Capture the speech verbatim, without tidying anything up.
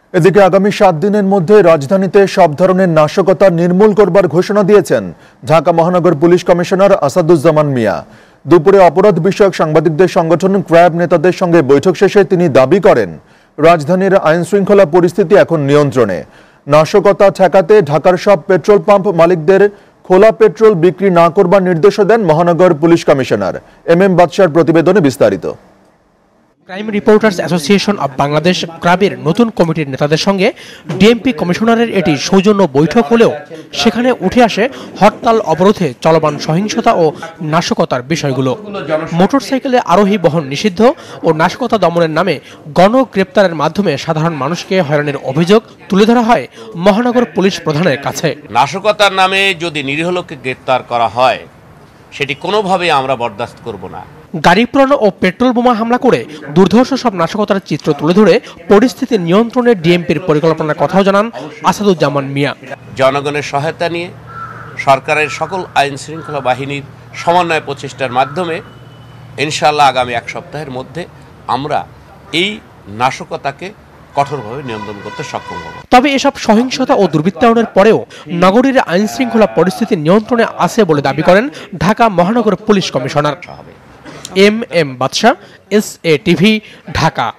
এদিকে আগামী সাত দিনের মধ্যে রাজধানীতে সব ধরনের নাশকতা নির্মূল করবার ঘোষণা দিয়েছেন ঢাকা মহানগর পুলিশ কমিশনার আসাদুজ্জামান মিয়া। দুপুরে অপরাধ বিষয়ক সাংবাদিকদের সংগঠন ক্র্যাব নেতাদের সঙ্গে বৈঠক শেষে তিনি দাবি করেন, রাজধানীর আইন শৃঙ্খলা পরিস্থিতি এখন নিয়ন্ত্রণে। নাশকতা ঠেকাতে ঢাকার সব পেট্রোল পাম্প মালিকদের খোলা পেট্রোল বিক্রি না করবার নির্দেশও দেন মহানগর পুলিশ কমিশনার। এম এম বাদশার প্রতিবেদনে বিস্তারিত। Crime reporters association of Bangladesh ক্রাবের নতুন কমিটির নেতাদের সঙ্গে ডিএমপি কমিশনারের এটি সৌজন্য বৈঠক হলেও সেখানে উঠে আসে হরতাল অবরোধে চলমান সহিংসতা ও নাশকতার বিষয়গুলো। মোটরসাইকেলে আরোহী বহন নিষিদ্ধ ও নাশকতা দমনের নামে গণগ্রেপ্তারের মাধ্যমে সাধারণ মানুষকে হয়রানির অভিযোগ তুলে ধরা হয় মহানগর পুলিশ প্রধানের কাছে। নাশকতার নামে যদি নিরীহ লোককে গ্রেপ্তার করা হয় সেটি কোনোভাবে আমরা বরদাস্ত করব না। গাড়ি পোড়ানো ও পেট্রোল বোমা হামলা করে দুর্ধর্ষ সব নাশকতার চিত্র তুলে ধরে পরিস্থিতি নিয়ন্ত্রণে ডিএমপির পরিকল্পনার কথাও জানান আসাদুজ্জামান মিয়া। জনগণের সহায়তা নিয়ে সরকারের সকল আইন শৃঙ্খলা বাহিনীর সমন্বয় প্রচেষ্টার মাধ্যমে ইনশাআল্লাহ আগামী এক সপ্তাহের মধ্যে আমরা এই নাশকতাকে কঠোরভাবে নিয়ন্ত্রণ করতে সক্ষম হব। তবে এসব সহিংসতা ও দুর্বৃত্তায়নের পরেও নগরীর আইন শৃঙ্খলা পরিস্থিতি নিয়ন্ত্রণে আছে বলে দাবি করেন ঢাকা মহানগর police commissioner. M M Badsha, S A TV, Dhaka.